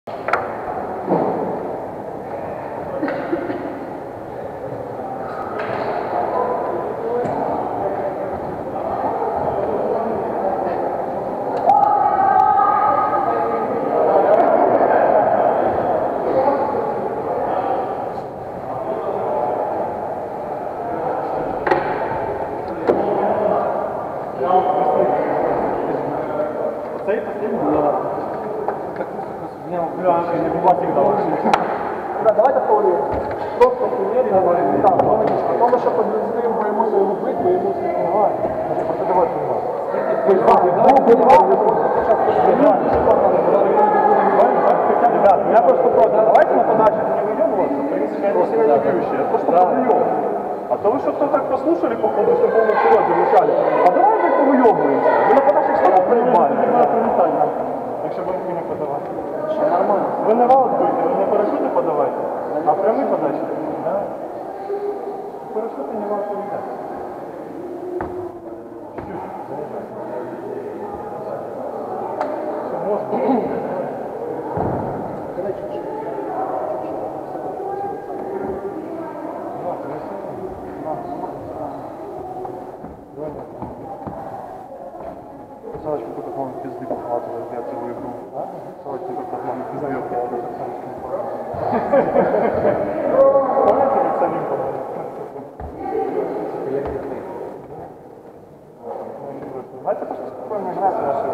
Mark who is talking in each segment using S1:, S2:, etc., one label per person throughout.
S1: Давайте повторюємо. Просто умеренно, так, тому що подвізуємо по емоції робити, по емоції немає. Продавати немає. Ребят, я просто против. Давайте на подаче не выебываться. В принципе, они себя не бьющие. Это просто подъем. А то вы что-то так послушали, походу, что полный вперед замечали. А давайте как-то выебываемся. Вы на подаче что-то проебали. Якщо банки не подавати. Що нормально? Ви не раут будете, ви не парашути подавайте, а прямі подачі. Парашути не варто віддати. Що можна? Савочка только, по-моему, пизды похватывает, я целую игру. Савочка только, по-моему, пизды похватывает, как Савочка не похватывает. Помните, как самим по-моему? Знаете, то, что спокойно играть на все.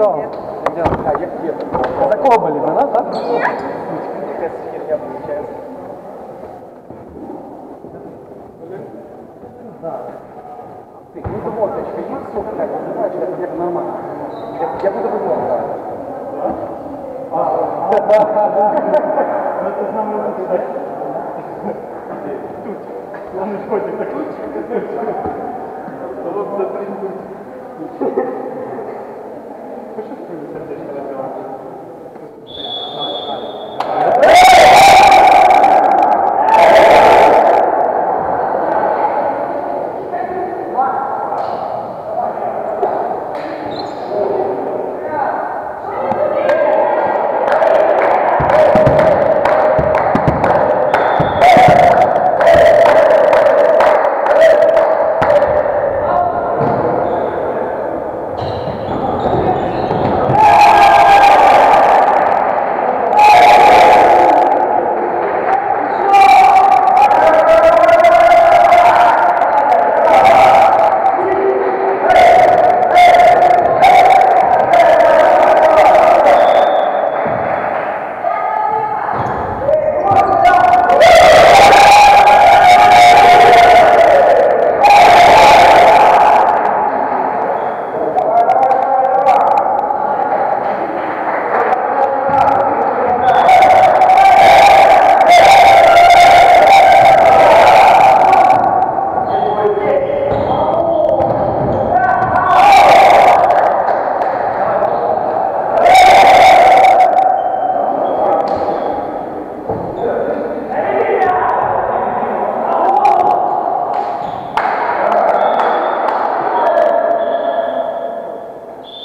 S2: Нічого. За кого болі? За нас, так?
S3: Якась херня виходить. Ну, домовочка, є сука, так, називаєш, як нормально. Я буду вимовляти.
S1: Ну це з нами не тут. Вони ж ходять так. Хочеш сердечко розбивати?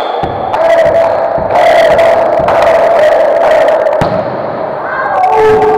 S4: Oh!